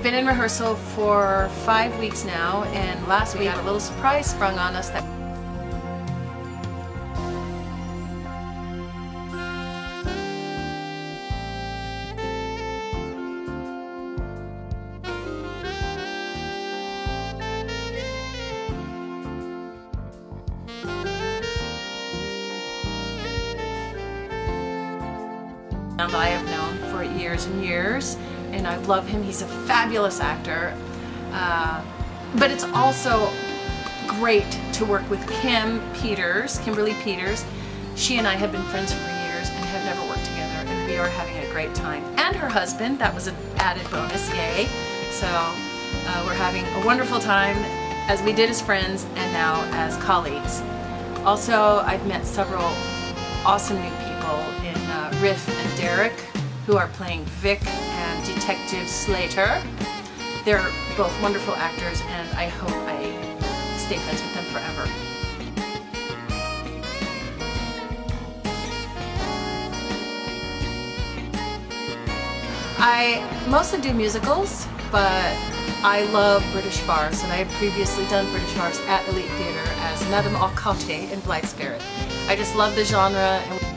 been in rehearsal for 5 weeks now, and last week we had a little surprise sprung on us that I have known for years and years, and I love him. He's a fabulous actor, but it's also great to work with Kimberly Peters. She and I have been friends for years and have never worked together, and we are having a great time. And her husband, that was an added bonus, yay. So we're having a wonderful time as we did as friends and now as colleagues. Also, I've met several awesome new people in Riff and Derek, who are playing Vic and Detective Slater. They're both wonderful actors, and I hope I stay friends with them forever. I mostly do musicals, but I love British farce, and I have previously done British farce at Elite Theatre as Madame Alcotte in Blithe Spirit. I just love the genre. And